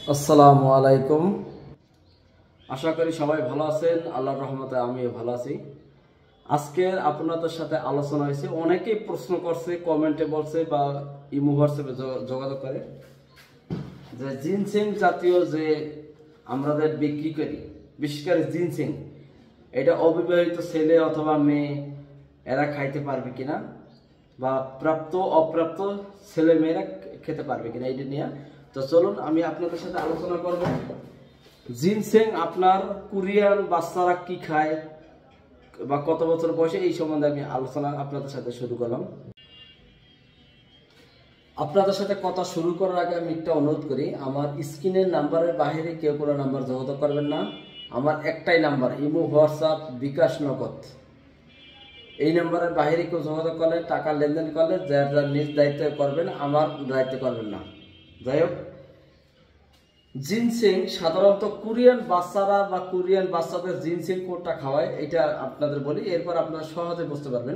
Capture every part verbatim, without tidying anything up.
আসসালামু আলাইকুম। আশা করি সবাই ভালো আছেন। আল্লাহর রহমতে আমিও ভালো আছি। আজকে আপনাদের সাথে আলোচনা হয়েছে, অনেকেই প্রশ্ন করছে, কমেন্টে বলছে বা ইমো হোয়াটসঅ্যাপে যোগাযোগ করে যে জিনসেং জাতীয় যে আমরা বিক্রি করি, বিশেষ করে জিনসেং, এটা অবিবাহিত ছেলে অথবা মেয়ে এরা খাইতে পারবে কিনা, বা প্রাপ্ত অপ্রাপ্ত ছেলে মেয়েরা খেতে পারবে কিনা, এটা নিয়ে। তো চলুন আমি আপনাদের সাথে আলোচনা করব। জিনসেং আপনার কোরিয়ান বাচ্চারা কি খায় বা কত বছর বয়সে, এই সম্বন্ধে আমি আলোচনা আপনাদের সাথে শুরু করলাম। আপনাদের সাথে কথা শুরু করার আগে আমি একটা অনুরোধ করি, আমার স্ক্রিনের নাম্বারের বাইরে কেউ কোনো নাম্বার যোগাযোগ করবেন না। আমার একটাই নাম্বার, ইমো, হোয়াটসঅ্যাপ, বিকাশ, নগদ। এই নাম্বারের বাইরে কেউ যোগাযোগ করলে, টাকা লেনদেন করলে যার যার নিজ দায়িত্বে করবেন, আমার দায়িত্বে করবেন না। যাই হোক, জিনসেং সাধারণত কোরিয়ান বাচ্চারা বা কোরিয়ান বাচ্চাদের জিনসেং কোনটা খাওয়ায় এটা আপনাদের বলি, এরপর আপনারা সহজে বুঝতে পারবেন।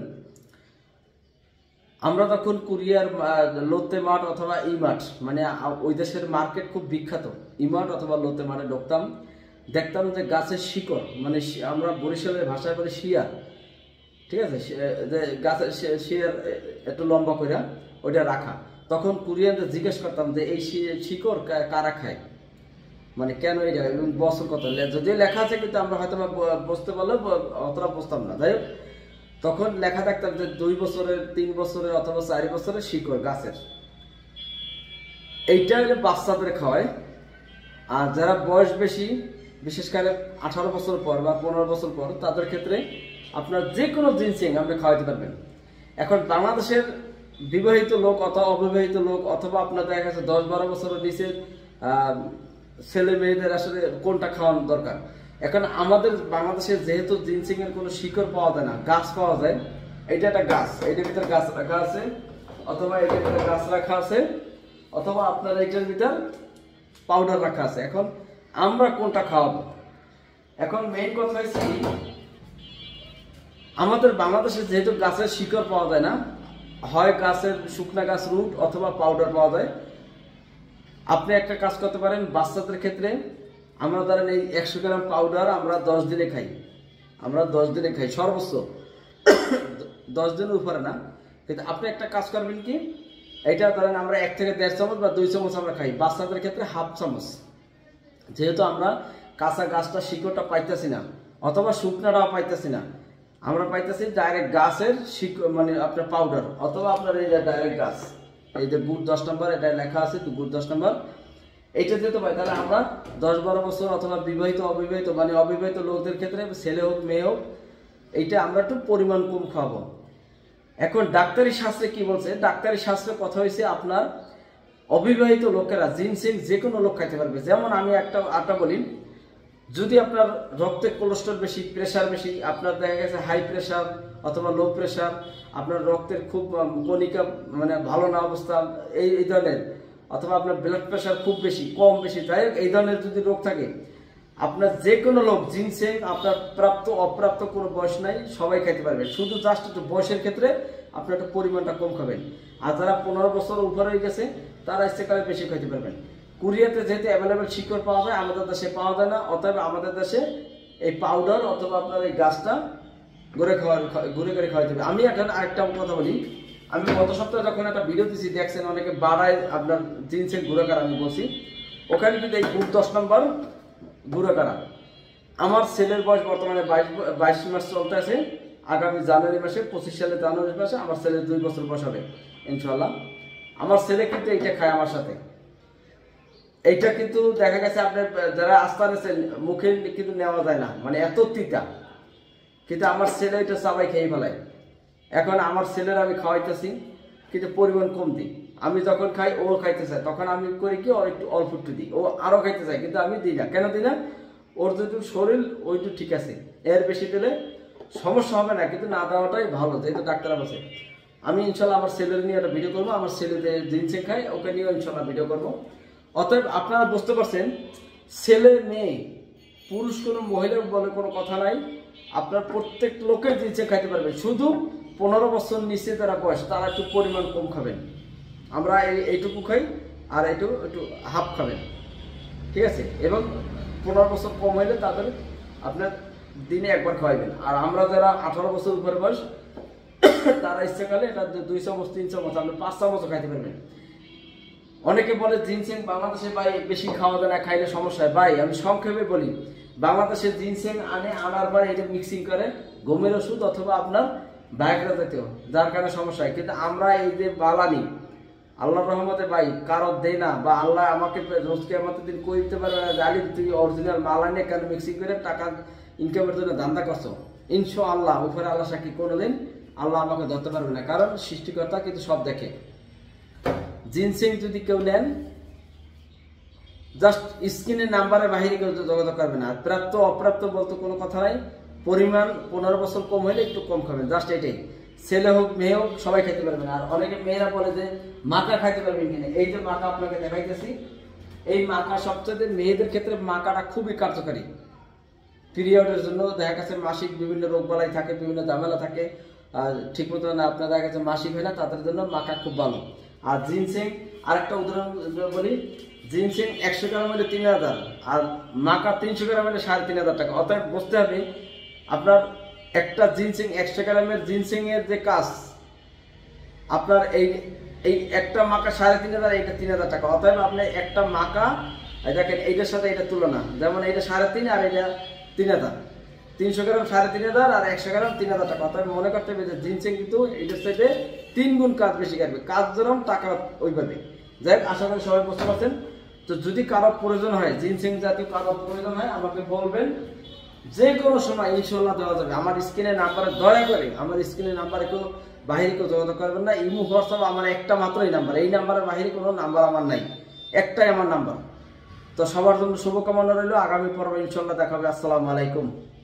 আমরা তখন কোরিয়ার লোতে মাঠ অথবা ই মাঠ, মানে ওই দেশের মার্কেট খুব বিখ্যাত, ই মাঠ অথবা লোতে মাঠে ঢুকতাম, দেখতাম যে গাছের শিকড়, মানে আমরা বরিশালের ভাষায় বলি শিয়া, ঠিক আছে, যে গাছের শিয়ার একটু লম্বা করে ওইটা রাখা। তখন কোরিয়ানদের জিজ্ঞেস করতাম যে এই শিকড় কারা খায়, মানে কেন এই জায়গায়, বছর কত, যদিও লেখা আছে কিন্তু আমরা হয়তো বুঝতে পারলে অতটা বুঝতাম না। যাই হোক, তখন লেখা দেখতাম যে দুই বছরের, তিন বছরের অথবা চার বছরের শিকড় গাছের, এইটা হলে বাচ্চাদের খাওয়ায়। আর যারা বয়স বেশি, বিশেষ করে আঠারো বছর পর বা পনেরো বছর পর, তাদের ক্ষেত্রে আপনার যে কোনো জিনসেং আপনি খাওয়াইতে পারবেন। এখন বাংলাদেশের বিবাহিত লোক অথবা অবিবাহিত লোক অথবা আপনার দেখা গেছে দশ বারো বছরের নিচে ছেলে মেয়েদের আসলে কোনটা খাওয়ানো দরকার। এখন আমাদের বাংলাদেশের যেহেতু জিনসেং এর কোনো শিকড় পাওয়া যায় না, গাছ পাওয়া যায়, এটা একটা গাছ, এটার ভিতরে গাছ রাখা আছে, অথবা এটার ভিতরে গাছ রাখা আছে, অথবা আপনার এটার ভিতর পাউডার রাখা আছে। এখন আমরা কোনটা খাওয়াবো? এখন মেইন কথা হচ্ছে আমাদের বাংলাদেশে যেহেতু গাছের শিকড় পাওয়া যায় না, হয় গাছের শুকনা গাছ রুট অথবা পাউডার পাওয়া যায়। আপনি একটা কাজ করতে পারেন, বাচ্চাদের ক্ষেত্রে আমরা ধরেন এই একশো গ্রাম পাউডার আমরা দশ দিনে খাই, আমরা দশ দিনে খাই সর্বোচ্চ, দশ দিনের উপরে না। কিন্তু আপনি একটা কাজ করবেন কি, এইটা ধরেন আমরা এক থেকে দেড় চামচ বা দুই চামচ আমরা খাই, বাচ্চাদের ক্ষেত্রে হাফ চামচ, যেহেতু আমরা কাঁচা গাছটা শিকড়টা পাইতেছি না অথবা শুকনাটাও পাইতেছি না, আমরা পাইতেছি ডাইরেক্ট গাছের শিকড়, মানে আপনার পাউডার, অথবা আপনার এই যে ডাইরেক্ট গাছ, এই যে গুড় দশ নম্বর, এটা লেখা আছে তো গুড় দশ নম্বর, এইটা যেতে পাই। তাহলে আমরা দশ বারো বছর অথবা বিবাহিত অবিবাহিত, মানে অবিবাহিত লোকদের ক্ষেত্রে ছেলে হোক মেয়ে হোক, এইটা আমরা একটু পরিমাণ কম খাওয়াবো। এখন ডাক্তারি শাস্ত্রে কি বলছে? ডাক্তারি শাস্ত্রে কথা হয়েছে আপনার অবিবাহিত লোকেরা জিনসেং যে কোনো লোক খাইতে পারবে। যেমন আমি একটা আটা বলি, যদি আপনার রক্তে কোলেস্ট্রল বেশি, প্রেশার বেশি, আপনার দেখা গেছে হাই প্রেশার অথবা লো প্রেশার, আপনার রক্তের খুব কণিকা মানে ভালো না অবস্থা, এই এই ধরনের, অথবা আপনার ব্লাড প্রেশার খুব বেশি, কম বেশি, যাই হোক এই ধরনের যদি রোগ থাকে, আপনার যে কোনো লোক জিনসেং, আপনার প্রাপ্ত অপ্রাপ্ত কোনো বয়স নাই, সবাই খাইতে পারবে। শুধু জাস্ট একটু বয়সের ক্ষেত্রে আপনার একটু পরিমাণটা কম খাবেন। আর যারা পনেরো বছর উপরে হয়ে গেছে তারা ইচ্ছেকালে বেশি খাইতে পারবেন। কোরিয়াতে যেহেতু অ্যাভেলেবেল শিকড় পাওয়া যায়, আমাদের দেশে পাওয়া যায় না, অতএব আমাদের দেশে এই পাউডার অথবা আপনার এই গাছটা ঘুরে খাওয়া ঘুরে ঘুরে খাওয়াইতে হবে। আমি এখন আরেকটা কথা বলি, আমি গত সপ্তাহে যখন একটা ভিডিও দিচ্ছি, দেখছেন অনেকে বাড়ায় আপনার জিনসেং গুঁড়ো করা, আমি বলছি ওখানে কিন্তু এই গুড় দশ নম্বর গুঁড়ো করা। আমার ছেলের বয়স বর্তমানে বাইশ বাইশ মাস চলতে আছে, আগামী জানুয়ারি মাসে, পঁচিশ সালে জানুয়ারি মাসে আমার ছেলের দুই বছর বয়স হবে ইনশাল্লাহ। আমার ছেলে কিন্তু এইটা খায় আমার সাথে। এইটা কিন্তু দেখা গেছে আপনার যারা আস্থা নিয়েছেন, মুখে কিন্তু নেওয়া যায় না, মানে এত তিতা, কিন্তু আমার ছেলে এটা সবাই খেয়ে ফেলায়। এখন আমার ছেলের আমি খাওয়াইতেছি, কিন্তু পরিমাণ কম দিই। আমি যখন খাই ও খাইতে চায়, তখন আমি করি কি, ওর একটু অল্প একটু দিই, ও আরও খাইতে চায়, কিন্তু আমি দিই না। কেন দিই না? ওর যেহেতু শরীর ওইটু ঠিক আছে, এর বেশি দিলে সমস্যা হবে না, কিন্তু না দেওয়াটাই ভালো, যেহেতু ডাক্তার বলছে। আমি ইনশাল্লাহ আমার ছেলের নিয়ে একটা ভিডিও করবো, আমার ছেলে যে জিনসেং খায় ওকে নিয়েও ইনশাল্লাহ ভিডিও করবো। অতএব আপনারা বুঝতে পারছেন, ছেলে মেয়ে পুরুষ কোনো মহিলা বলে কোনো কথা নাই, আপনার প্রত্যেক লোকের জিনসেং খাইতে পারবে। শুধু পনেরো বছর নিচে যারা বয়স, তারা একটু পরিমাণ কম খাবেন। আমরা এই এইটুকু খাই, আর এইটু একটু হাফ খাবেন। ঠিক আছে। এবং পনেরো বছর কম হইলে তাদের আপনার দিনে একবার খাওয়াইবেন। আর আমরা যারা আঠারো বছর উপরে বয়স তারা ইচ্ছাকালে এটা দুই চামচ তিন চামচ আপনি পাঁচ চামচও খাইতে পারবেন। অনেকে বলে জিনসেং বাংলাদেশে ভাই বেশি খাওয়া যায় না, খাইলে সমস্যা হয়। ভাই আমি সংক্ষেপে বলি, বাংলাদেশে জিনসেং আনে, আনার পরে এটা মিক্সিং করে ঘুমের ওষুধ অথবা আপনার ভাইগ্রা জাতীয়, যার কারণে সমস্যা হয়। কিন্তু আমরা এই যে বালানি আল্লাহর রহমতে ভাই কারো দেয় না, বা আল্লাহ আমাকে রোজকে আমাদের দিন কই দিতে পারে জানি তুই অরিজিনাল মালানি কেন মিক্সিং করে টাকা ইনকামের জন্য ধান্দা করছো। ইনশাআল্লাহ উপরে আল্লাহ সাক্ষী কোনোদিন আল্লাহ আমাকে ধরতে পারবে না, কারণ সৃষ্টিকর্তা কিন্তু সব দেখে। জিনসেং যদি কেউ নেন জাস্ট স্ক্রিনের নাম্বারের বাহিরে কেউ যোগাযোগ করবে না। প্রাপ্ত অপ্রাপ্ত বলতে কোনো কথা নাই, পরিমাণ পনেরো বছর কম হলে একটু কম খাবেন, জাস্ট এটাই। ছেলে হোক মেয়ে হোক সবাই খেতে পারবেন। আর অনেকে মেয়েরা বলে যে মাকা খাইতে পারবেন কিনা, এই যে মাকা আপনাকে দেখাইতেছি, এই মাকা সবচেয়ে মেয়েদের ক্ষেত্রে মাকাটা খুবই কার্যকারী। পিরিয়ডের জন্য দেখা গেছে মাসিক বিভিন্ন রোগ বালাই থাকে, বিভিন্ন ঝামেলা থাকে, আর ঠিক মতো না আপনার দেখা গেছে মাসিক হয় না, তাদের জন্য মাকা খুব ভালো। আর জিনসেং আরেকটা উদাহরণ বলি, জিনসেং একশো গ্রাম হলে তিন হাজার আর মাকা তিনশো গ্রাম হলে সাড়ে তিন হাজার টাকা। অতএব বুঝতে হবে আপনার একটা জিনসেং একশো গ্রামের জিনসেং এর যে কাজ আপনার এই এই একটা মাকা সাড়ে তিন হাজার, এইটা তিন হাজার টাকা। অতএব আপনি একটা মাকা দেখেন এইটার সাথে এটা তুলনা, যেমন এইটা সাড়ে তিন আর এটা তিন হাজার, তিনশো গ্রাম সাড়ে তিন হাজার আর একশো গ্রাম তিন হাজার টাকা। অতএব মনে করতে হবে যে জিনসেং কিন্তু এইটার সাথে তিন গুণ কাজ বেশি করবে, কাজ যেরকম টাকা ওইভাবে। যাই হোক, আশা করি সবাই বুঝতে পারছেন। তো যদি কারো প্রয়োজন হয়, জিনসেং জাতীয় কারো প্রয়োজন হয় আমাকে বলবেন, যে কোনো সময় ইনশাল্লাহ দেওয়া যাবে। আমার স্ক্রিনের নাম্বারে দয়া করে আমার স্ক্রিনের নাম্বারে কেউ বাহিরে কেউ যোগাযোগ করবেন না। ইমো হোয়াটসঅ্যাপ আমার একটা মাত্রই নাম্বার, এই নাম্বারের বাহিরে কোনো নাম্বার আমার নাই, একটাই আমার নাম্বার। তো সবার জন্য শুভকামনা রইল, আগামী পর্বে ইনশাল্লাহ দেখা হবে। আসসালামু আলাইকুম।